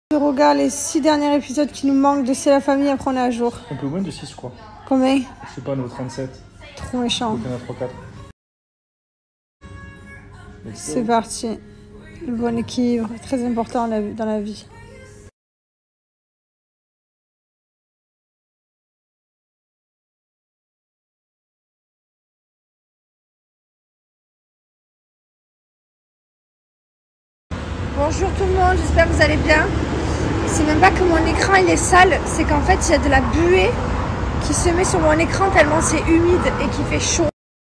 Je regarde les 6 derniers épisodes qui nous manquent de C'est la famille, après on est à jour. Un peu moins de 6, je crois. Combien? Je sais pas, on est au 37. Trop méchant. Donc il y en a 3-4. C'est parti. Le bon équilibre, très important dans la vie. Bonjour tout le monde, j'espère que vous allez bien. C'est même pas que mon écran il est sale, c'est qu'en fait il y a de la buée qui se met sur mon écran tellement c'est humide et qu'il fait chaud.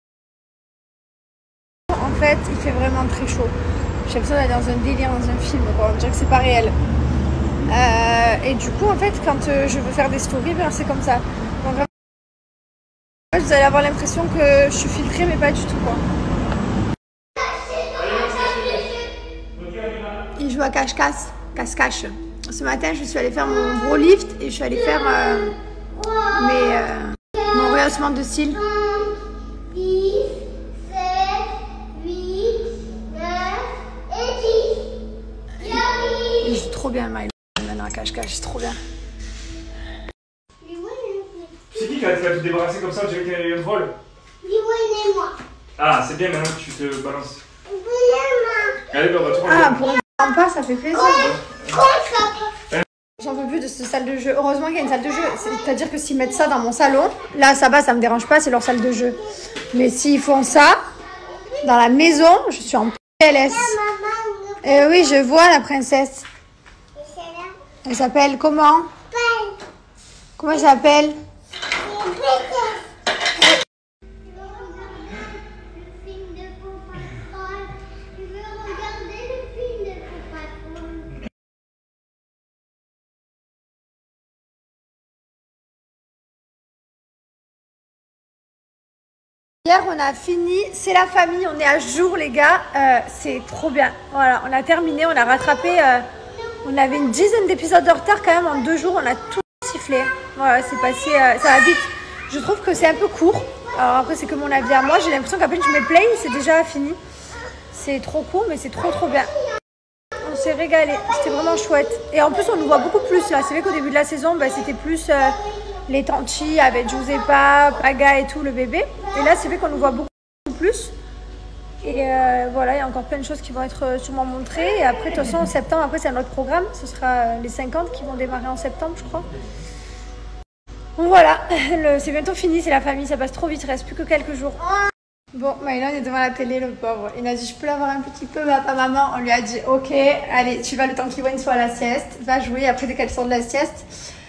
En fait, il fait vraiment très chaud. J'ai l'impression d'être dans un délire, dans un film, quoi. On dirait que c'est pas réel. Et du coup, en fait, quand je veux faire des stories, ben, c'est comme ça. Donc, en fait, vous allez avoir l'impression que je suis filtrée, mais pas du tout, quoi. Il joue à cache-cache. Cache-cache. Ce matin, je suis allée faire mon gros lift et je suis allée faire mon rehaussement de cils. 10, 7, 8, 9 et 10. Il joue trop bien, Milo. Maintenant à cache-cache, c'est trop bien. C'est qui a tout débarrassé comme ça? On dirait qu'il y a eu un vol. Dis-moi et moi. Ah, c'est bien maintenant que tu te balances. Dis-moi. Allez, ben, on va tout Ah, rendre. pour un pas, ça fait plaisir. Contre. J'en peux plus de cette salle de jeu. Heureusement qu'il y a une salle de jeu. C'est-à-dire que s'ils mettent ça dans mon salon, là, ça va, ça me dérange pas, c'est leur salle de jeu. Mais s'ils font ça dans la maison, je suis en PLS. Oui, je vois la princesse. Elle s'appelle comment? Comment elle s'appelle? Hier, on a fini, c'est la famille, on est à jour les gars, c'est trop bien. Voilà, on a terminé, on a rattrapé, on avait une dizaine d'épisodes de retard quand même, en 2 jours, on a tout sifflé. Voilà, c'est passé, ça va vite. Je trouve que c'est un peu court, alors après c'est que mon avis à moi, j'ai l'impression qu'à peine je me play, c'est déjà fini. C'est trop court, mais c'est trop bien. On s'est régalé, c'était vraiment chouette. Et en plus, on nous voit beaucoup plus là, c'est vrai qu'au début de la saison, bah, c'était plus... les tantis avec Giuseppa, Paga et tout, le bébé. Et là, c'est vrai qu'on nous voit beaucoup plus. Et voilà, il y a encore plein de choses qui vont être sûrement montrées. Et après, de toute façon, en septembre, après, c'est un autre programme. Ce sera les 50 qui vont démarrer en septembre, je crois. Donc voilà, c'est bientôt fini, c'est la famille, ça passe trop vite, il reste plus que quelques jours. Bon, Mylon est devant la télé, le pauvre. Il a dit, je peux l'avoir un petit peu, papa, maman. On lui a dit, ok, allez, tu vas le temps qu'Iwan soit à la sieste. Va jouer, après, dès qu'elle sort de la sieste.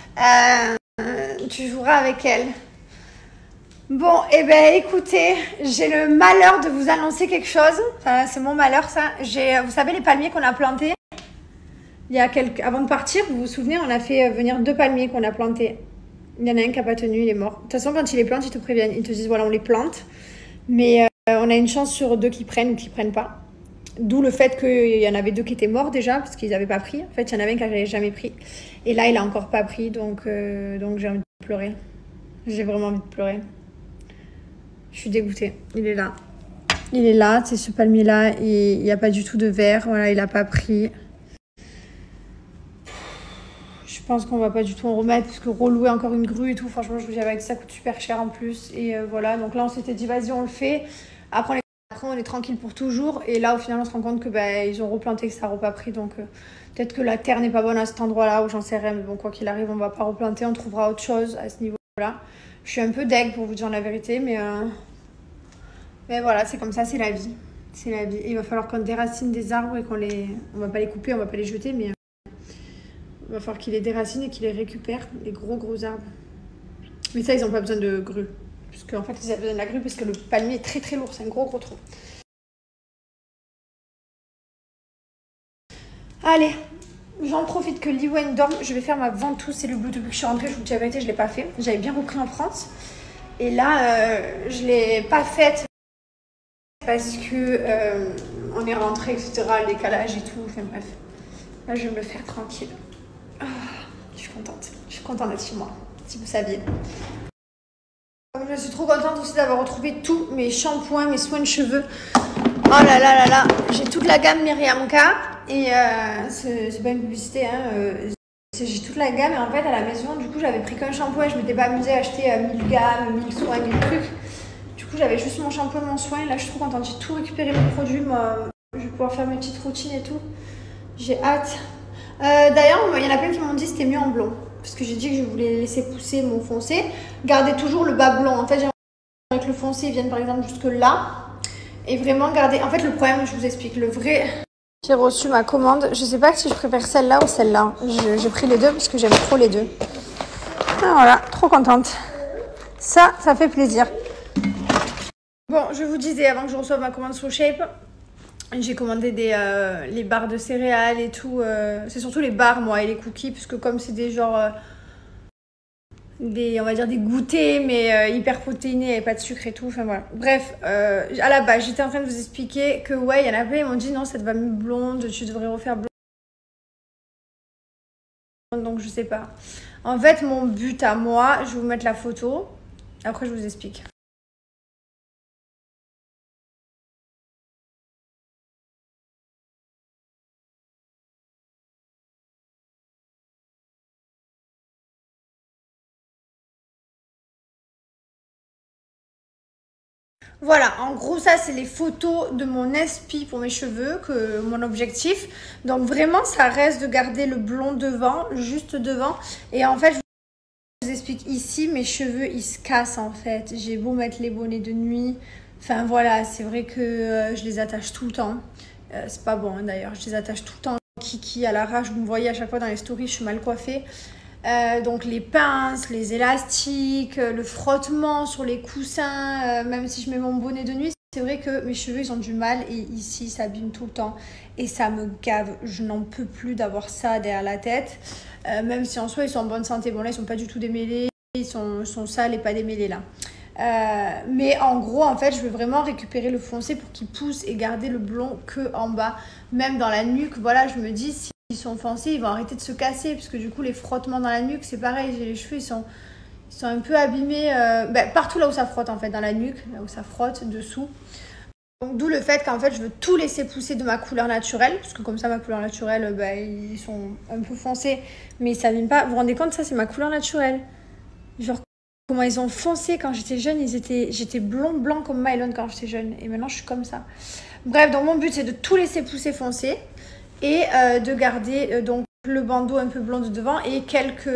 Tu joueras avec elle. Bon, et ben écoutez, j'ai le malheur de vous annoncer quelque chose. Enfin, c'est mon malheur ça. Vous savez les palmiers qu'on a plantés avant de partir, vous vous souvenez, on a fait venir 2 palmiers qu'on a plantés. Il y en a un qui n'a pas tenu, il est mort. De toute façon, quand ils les plantent, ils te préviennent. Ils te disent, voilà, on les plante. Mais on a une chance sur 2 qui prennent ou qui prennent pas. D'où le fait qu'il y en avait 2 qui étaient morts déjà, parce qu'ils n'avaient pas pris. En fait, il y en avait un qui n'avait jamais pris. Et là, il n'a encore pas pris, donc j'ai envie de pleurer. J'ai vraiment envie de pleurer. Je suis dégoûtée. Il est là. Il est là, c'est ce palmier-là. Il n'y a pas du tout de verre. Voilà, il n'a pas pris. Je pense qu'on va pas du tout en remettre, parce que relouer encore une grue et tout, franchement, je vous dis, avec ça coûte super cher en plus. Et voilà, donc là, on s'était dit, vas-y, on le fait. Après, on est tranquille pour toujours. Et là, au final, on se rend compte que ils ont replanté, que ça n'a pas pris. Donc, peut-être que la terre n'est pas bonne à cet endroit-là, ou j'en sais rien. Mais bon, quoi qu'il arrive, on va pas replanter. On trouvera autre chose à ce niveau-là. Je suis un peu deg pour vous dire la vérité. Mais voilà, c'est comme ça, c'est la vie. C'est la vie. Et il va falloir qu'on déracine des arbres et on va pas les couper, on va pas les jeter. Mais il va falloir qu'ils les déracinent et qu'ils les récupèrent. Les gros arbres. Mais ça, ils n'ont pas besoin de grue. Parce qu'en fait, ils ont besoin de la grue parce que le palmier est très lourd. C'est un gros trou. Allez, j'en profite que Liwen dorme. Je vais faire ma ventouse. C'est le Bluetooth. Depuis que je suis rentrée, je vous dis la vérité, je ne l'ai pas fait. J'avais bien repris en France. Et là, je ne l'ai pas faite parce que on est rentré, etc. Le décalage et tout. Enfin bref. Là, je vais me le faire tranquille. Oh, je suis contente. Je suis contente d'être chez moi. Si vous saviez. Je suis trop contente aussi d'avoir retrouvé tous mes shampoings, mes soins de cheveux. Oh là là là là. J'ai toute la gamme Miriamka. Et c'est pas une publicité, hein. J'ai toute la gamme et en fait à la maison, du coup j'avais pris qu'un shampoing et je m'étais pas amusée à acheter 1000 gammes, 1000 soins, 1000 trucs. Du coup j'avais juste mon shampoing, mon soin. Là je suis trop contente, j'ai tout récupéré mes produits. Moi je vais pouvoir faire mes petites routines et tout. J'ai hâte. D'ailleurs il y en a plein qui m'ont dit que c'était mieux en blond. Parce que j'ai dit que je voulais laisser pousser mon foncé. Garder toujours le bas blond. En fait j'aimerais que le foncé vienne par exemple jusque là. Et vraiment garder... En fait le problème, je vous explique, le vrai... J'ai reçu ma commande. Je sais pas si je préfère celle-là ou celle-là. J'ai pris les deux parce que j'aime trop les deux. Ah, voilà, trop contente. Ça fait plaisir. Bon, je vous disais avant que je reçoive ma commande sur Shape, j'ai commandé les barres de céréales et tout. C'est surtout les barres, moi, et les cookies, parce que comme c'est des genres... on va dire des goûters mais hyper protéinés et pas de sucre et tout, enfin voilà. Bref, à la base j'étais en train de vous expliquer que ouais, il y en a plein, ils m'ont dit non, ça te va mieux blonde, tu devrais refaire blonde, donc je sais pas. En fait mon but à moi, je vais vous mettre la photo, après je vous explique. Voilà, en gros ça c'est les photos de mon inspi pour mes cheveux, mon objectif. Donc vraiment ça reste de garder le blond devant, juste devant. Et en fait je vous explique ici, mes cheveux ils se cassent en fait. J'ai beau mettre les bonnets de nuit. Enfin voilà, c'est vrai que je les attache tout le temps. C'est pas bon hein, d'ailleurs, je les attache tout le temps. Kiki à l'arrache, vous me voyez à chaque fois dans les stories, je suis mal coiffée. Donc les pinces, les élastiques, le frottement sur les coussins, même si je mets mon bonnet de nuit, c'est vrai que mes cheveux ils ont du mal et ici ça abîme tout le temps et ça me gave. Je n'en peux plus d'avoir ça derrière la tête, même si en soi ils sont en bonne santé. Bon là ils sont pas du tout démêlés, ils sont sales et pas démêlés là. Mais en gros en fait je veux vraiment récupérer le foncé pour qu'il pousse et garder le blond que en bas, même dans la nuque. Voilà, je me dis si ils sont foncés, ils vont arrêter de se casser parce que du coup les frottements dans la nuque c'est pareil, j'ai les cheveux ils sont un peu abîmés partout là où ça frotte en fait, dans la nuque, là où ça frotte, dessous. Donc d'où le fait qu'en fait je veux tout laisser pousser de ma couleur naturelle, parce que comme ça ma couleur naturelle ils sont un peu foncés mais ils s'abîment pas. Vous vous rendez compte, ça c'est ma couleur naturelle. Genre comment ils ont foncé quand j'étais jeune, j'étais blanc comme Mylon quand j'étais jeune et maintenant je suis comme ça. Bref, donc mon but c'est de tout laisser pousser foncé et de garder donc le bandeau un peu blond de devant et quelques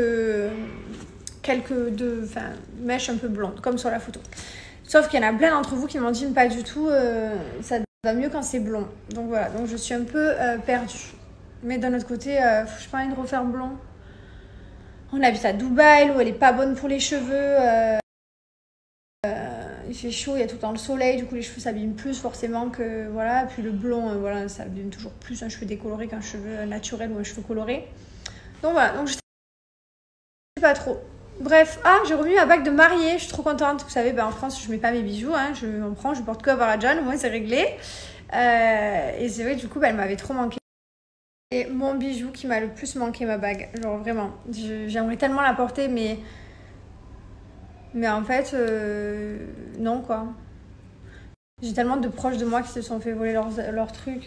mèches un peu blondes comme sur la photo. Sauf qu'il y en a plein d'entre vous qui m'ont dit pas du tout, ça va mieux quand c'est blond. Donc voilà, donc je suis un peu perdue. Mais d'un autre côté, j'ai pas envie de refaire blond. On habite à Dubaï, l'eau elle est pas bonne pour les cheveux. Il fait chaud, il y a tout le temps le soleil, du coup les cheveux s'abîment plus forcément que voilà. Puis le blond, voilà, ça abîme toujours plus un cheveu décoloré qu'un cheveu naturel ou un cheveu coloré. Donc voilà, donc je sais pas trop. Bref, j'ai remis ma bague de mariée, je suis trop contente. Vous savez, en France je mets pas mes bijoux, hein, je m'en prends, je porte que à Varadjan, au moins c'est réglé. Et c'est vrai que du coup elle m'avait trop manqué. Et mon bijou qui m'a le plus manqué, ma bague, genre vraiment, j'aimerais tellement la porter mais en fait, non quoi. J'ai tellement de proches de moi qui se sont fait voler leurs trucs.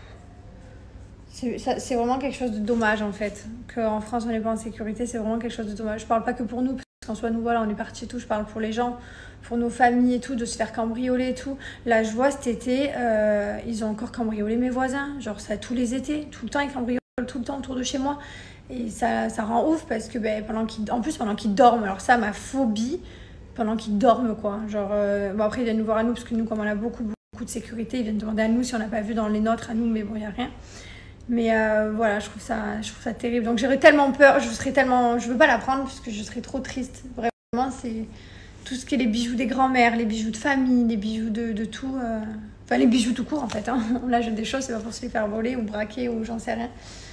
C'est vraiment quelque chose de dommage en fait. Qu'en France on n'est pas en sécurité, c'est vraiment quelque chose de dommage. Je parle pas que pour nous, parce qu'en soi nous voilà, on est partis et tout. Je parle pour les gens, pour nos familles et tout, de se faire cambrioler et tout. Là je vois cet été, ils ont encore cambriolé mes voisins. Genre ça tous les étés, tout le temps ils cambriolent tout le temps autour de chez moi. Et ça rend ouf parce que pendant qu'ils dorment, alors ça ma phobie, pendant qu'ils dorment quoi. Genre bon après ils viennent nous voir à nous parce que nous comme on a beaucoup de sécurité, ils viennent demander à nous si on n'a pas vu dans les nôtres à nous, mais bon il y a rien. Mais voilà, je trouve ça terrible. Donc j'aurais tellement peur, je veux pas la prendre parce que je serais trop triste. Vraiment c'est tout ce qui est les bijoux des grands-mères, les bijoux de famille, les bijoux de tout. Enfin les bijoux tout court en fait. Hein. Là j'ai des choses, c'est pas pour se les faire voler ou braquer ou j'en sais rien.